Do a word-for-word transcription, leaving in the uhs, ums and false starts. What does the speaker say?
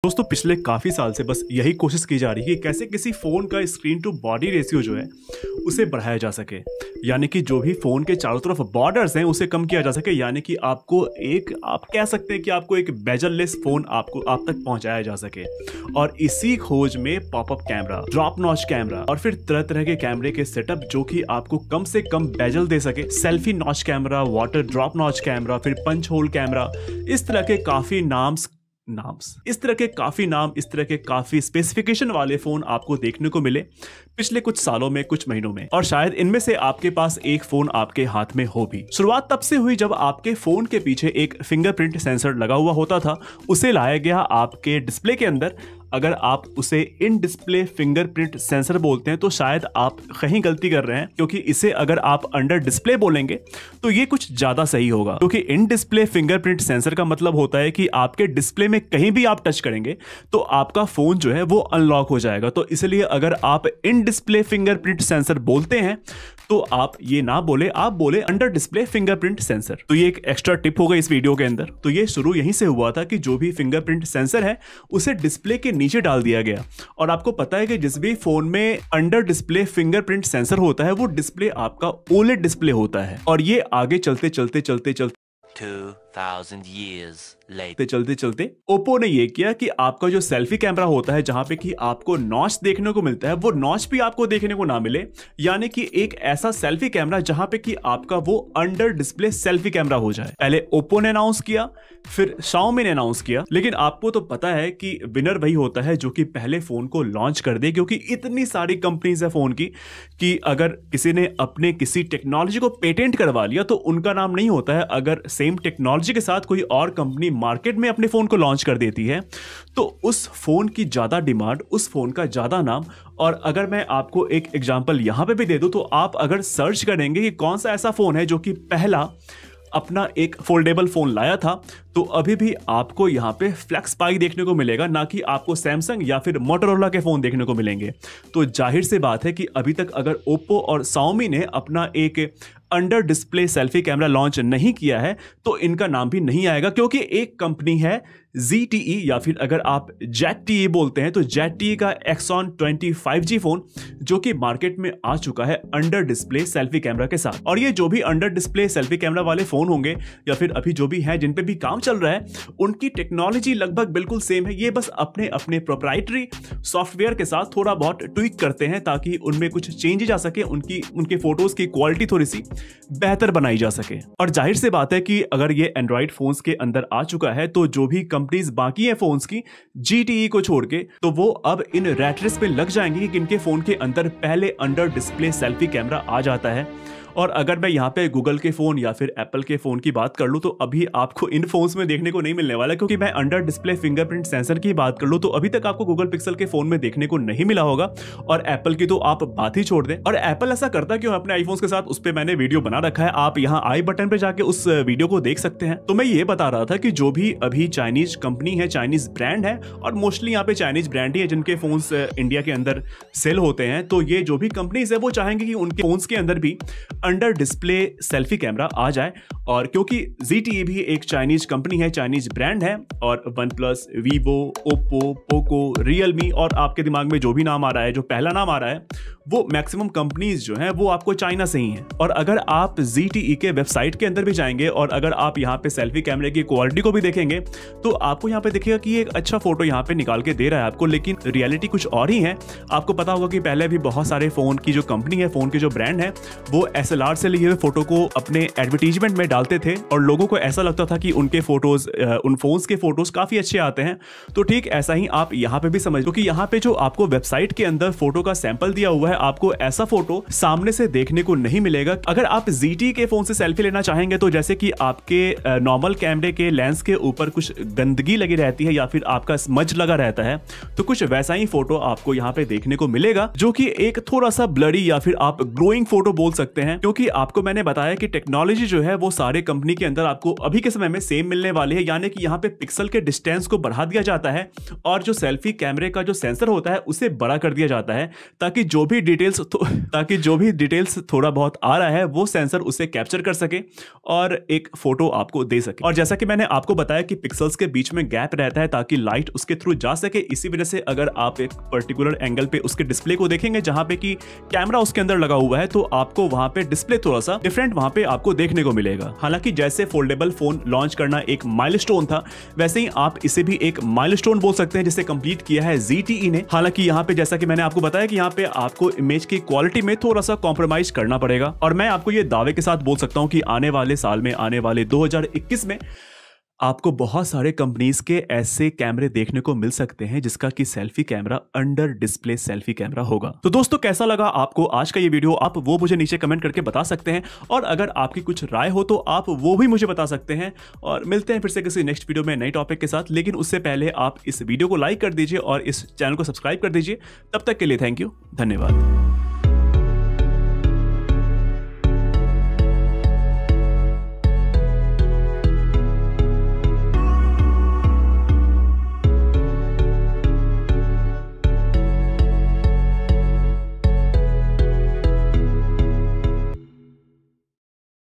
दोस्तों पिछले काफ़ी साल से बस यही कोशिश की जा रही है कि कैसे किसी फ़ोन का स्क्रीन टू बॉडी रेशियो जो है उसे बढ़ाया जा सके, यानी कि जो भी फ़ोन के चारों तरफ बॉर्डर्स हैं उसे कम किया जा सके, यानी कि आपको एक आप कह सकते हैं कि आपको एक बेजललेस फ़ोन आपको आप तक पहुंचाया जा सके। और इसी खोज में popup camera, drop notch camera और फिर तरह तरह के कैमरे के सेटअप जो कि आपको कम से कम बेजल दे सके, selfie notch camera, water drop notch camera, फिर पंच होल कैमरा, इस तरह के काफ़ी नाम्स नाम्स इस तरह के काफी नाम इस तरह के काफी स्पेसिफिकेशन वाले फोन आपको देखने को मिले पिछले कुछ सालों में, कुछ महीनों में, और शायद इनमें से आपके पास एक फोन आपके हाथ में हो भी। शुरुआत तब से हुई जब आपके फोन के पीछे एक फिंगरप्रिंट सेंसर लगा हुआ होता था, उसे लाया गया आपके डिस्प्ले के अंदर। अगर आप उसे इन डिस्प्ले फिंगरप्रिंट सेंसर बोलते हैं तो शायद आप कहीं गलती कर रहे हैं, क्योंकि इसे अगर आप अंडर डिस्प्ले बोलेंगे तो ये कुछ ज्यादा सही होगा, क्योंकि इन डिस्प्ले फिंगरप्रिंट सेंसर का मतलब होता है कि आपके डिस्प्ले में कहीं भी आप टच करेंगे तो आपका फोन जो है वो अनलॉक हो जाएगा। तो इसलिए अगर आप इन डिस्प्ले फिंगरप्रिंट सेंसर बोलते हैं तो आप ये ना बोले, आप बोले अंडर डिस्प्ले फिंगरप्रिंट सेंसर। तो ये एक एक्स्ट्रा टिप होगा इस वीडियो के अंदर। तो ये शुरू यहीं से हुआ था कि जो भी फिंगरप्रिंट सेंसर है उसे डिस्प्ले के नीचे डाल दिया गया। और आपको पता है कि जिस भी फोन में अंडर डिस्प्ले फिंगरप्रिंट सेंसर होता है वो डिस्प्ले आपका ओलेड डिस्प्ले होता है। और ये आगे चलते चलते चलते चलते two thousand years later चलते चलते ओप्पो ने ये किया कि आपका जो सेल्फी कैमरा होता है, जहां पे कि आपको नॉच देखने को मिलता है, वो नॉच भी आपको देखने को ना मिले, यानी कि एक ऐसा सेल्फी कैमरा जहां पे कि आपका वो अंडर डिस्प्ले सेल्फी कैमरा हो जाए। पहले ओप्पो ने अनाउंस किया, फिर शाओमी ने अनाउंस किया, लेकिन आपको तो पता है कि विनर वही होता है जो कि पहले फोन को लॉन्च कर दे, क्योंकि इतनी सारी कंपनीज है फोन की कि अगर किसी ने अपने किसी टेक्नोलॉजी को पेटेंट करवा लिया तो उनका नाम नहीं होता है। अगर सेम टेक्नोलॉजी के साथ कोई और कंपनी मार्केट में अपने फोन को लॉन्च कर देती है तो उस फोन की ज्यादा डिमांड, उस फोन का ज्यादा नाम। और अगर मैं आपको एक एग्जांपल यहां पे भी दे दूं तो आप अगर सर्च करेंगे कि कौन सा ऐसा फोन है जो कि पहला अपना एक फोल्डेबल फोन लाया था, तो अभी भी आपको यहां पे फ्लेक्स पाई देखने को मिलेगा, ना कि आपको सैमसंग या फिर मोटोरोला के फोन देखने को मिलेंगे। तो जाहिर सी बात है कि अभी तक अगर ओप्पो और शाओमी ने अपना एक under display selfie camera launch नहीं किया है तो इनका नाम भी नहीं आएगा, क्योंकि एक कंपनी है Z T E या फिर अगर आप Z T E बोलते हैं तो Z T E का Axon twenty five G phone जो कि मार्केट में आ चुका है अंडर डिस्प्ले सेल्फी कैमरा के साथ। और ये जो भी अंडर डिस्प्ले सेल्फी कैमरा वाले फोन होंगे या फिर अभी जो भी हैं जिन पे भी काम चल रहा है, उनकी टेक्नोलॉजी लगभग बिल्कुल सेम है। ये बस अपने अपने प्रोप्राइटरी सॉफ्टवेयर के साथ थोड़ा बहुत ट्विक करते हैं ताकि उनमें कुछ चेंजेस आ सके, उनकी उनके फोटोज की क्वालिटी थोड़ी सी बेहतर बनाई जा सके। और जाहिर सी बात है कि अगर ये एंड्रॉइड फोन्स के अंदर आ चुका है तो जो भी कंपनीज बाकी है फोन्स की G T E को छोड़ के, तो वो अब इन रैट रेस पे लग जाएंगे कि किनके फोन के अंदर पहले अंडर डिस्प्ले सेल्फी कैमरा आ जाता है। और अगर मैं यहाँ पे गूगल के फोन या फिर एप्पल के फोन की बात कर लूँ तो अभी आपको इन फोन्स में देखने को नहीं मिलने वाला, क्योंकि मैं अंडर डिस्प्ले फिंगरप्रिंट सेंसर की बात कर लूँ तो अभी तक आपको गूगल पिक्सल के फोन में देखने को नहीं मिला होगा। और एप्पल की तो आप बात ही छोड़ दें। और एप्पल ऐसा करता क्यों अपने आईफोन के साथ, उस पर मैंने वीडियो बना रखा है, आप यहाँ आई बटन पे जाके उस वीडियो को देख सकते हैं। तो मैं ये बता रहा था कि जो भी अभी चाइनीज कंपनी है, चाइनीज ब्रांड है, और मोस्टली यहाँ पे चाइनीज ब्रांड ही है जिनके फोन इंडिया के अंदर सेल होते हैं, तो ये जो भी कंपनीज है वो चाहेंगे कि उनके फोन के अंदर भी अंडर डिस्प्ले सेल्फी कैमरा आ जाए। और क्योंकि Z T E भी एक चाइनीज कंपनी है, चाइनीज ब्रांड है, और OnePlus, Vivo, Oppo, Poco, Realme और आपके दिमाग में जो भी नाम आ रहा है, जो पहला नाम आ रहा है, वो मैक्सिमम कंपनीज जो हैं वो आपको चाइना से ही हैं। और अगर आप Z T E के वेबसाइट के अंदर भी जाएंगे और अगर आप यहाँ पे सेल्फी कैमरे की क्वालिटी को भी देखेंगे तो आपको यहाँ पे दिखेगा कि एक अच्छा फोटो यहाँ पे निकाल के दे रहा है आपको, लेकिन रियलिटी कुछ और ही है। आपको पता होगा कि पहले भी बहुत सारे फोन की जो कंपनी है, फोन के जो ब्रांड है, वो एस एल आर से लिए हुए फोटो को अपने एडवर्टीजमेंट में डालते थे और लोगों को ऐसा लगता था कि उनके फोटोज, उन फोन्स के फोटोज काफी अच्छे आते हैं। तो ठीक ऐसा ही आप यहाँ पे भी समझ लो कि यहाँ पे जो आपको वेबसाइट के अंदर फोटो का सैंपल दिया हुआ है, आपको ऐसा फोटो सामने से देखने को नहीं मिलेगा। अगर आप Z T E के फोन से सेल्फी लेना चाहेंगे तो जैसे कि आपके नॉर्मल कैमरे के लेंस के ऊपर कुछ गंदगी लगी रहती है या फिर आपका स्मज लगा रहता है, तो कुछ वैसा ही फोटो आपको यहाँ पे देखने को मिलेगा, जो कि एक थोड़ा सा ब्लरी या फिर आप ग्लोइंग फोटो बोल सकते हैं। क्योंकि आपको मैंने बताया कि टेक्नोलॉजी जो है वो सारे कंपनी के अंदर आपको अभी के समय में सेम मिलने वाली है, यानी कि यहाँ पे पिक्सल के डिस्टेंस को बढ़ा दिया जाता है और जो सेल्फी कैमरे का जो सेंसर होता है उसे बड़ा कर दिया जाता है ताकि जो भी डिटेल्स ताकि जो भी डिटेल्स थोड़ा बहुत आ रहा है वो सेंसर उसे कैप्चर कर सके और एक फोटो आपको दे सके। और जैसा कि मैंने आपको बताया कि पिक्सल्स के बीच में गैप रहता है ताकि लाइट उसके थ्रू जा सके, इसी वजह से अगर आप एक पर्टिकुलर एंगल पे उसके डिस्प्ले को देखेंगे जहां पे कि कैमरा उसके अंदर लगा हुआ है तो आपको वहां पे डिस्प्ले थोड़ा सा डिफरेंट वहां पे आपको देखने को मिलेगा। हालांकि जैसे फोल्डेबल फोन लॉन्च करना एक माइलस्टोन था, वैसे ही आप इसे भी एक माइलस्टोन बोल सकते हैं जिसे कंप्लीट किया है Z T E ने। हालांकि यहाँ पे जैसा कि मैंने आपको बताया कि यहाँ पे आपको इमेज की क्वालिटी में थोड़ा सा कॉम्प्रोमाइज करना पड़ेगा और मैं आपको ये दावे के साथ बोल सकता हूँ कि आने वाले साल में, आने वाले दो हज़ार इक्कीस में आपको बहुत सारे कंपनीज के ऐसे कैमरे देखने को मिल सकते हैं जिसका कि selfie camera under display selfie camera होगा। तो दोस्तों कैसा लगा आपको आज का ये वीडियो, आप वो मुझे नीचे कमेंट करके बता सकते हैं और अगर आपकी कुछ राय हो तो आप वो भी मुझे बता सकते हैं। और मिलते हैं फिर से किसी नेक्स्ट वीडियो में नई टॉपिक के साथ, लेकिन उससे पहले आप इस वीडियो को लाइक कर दीजिए और इस चैनल को सब्सक्राइब कर दीजिए। तब तक के लिए थैंक यू, धन्यवाद।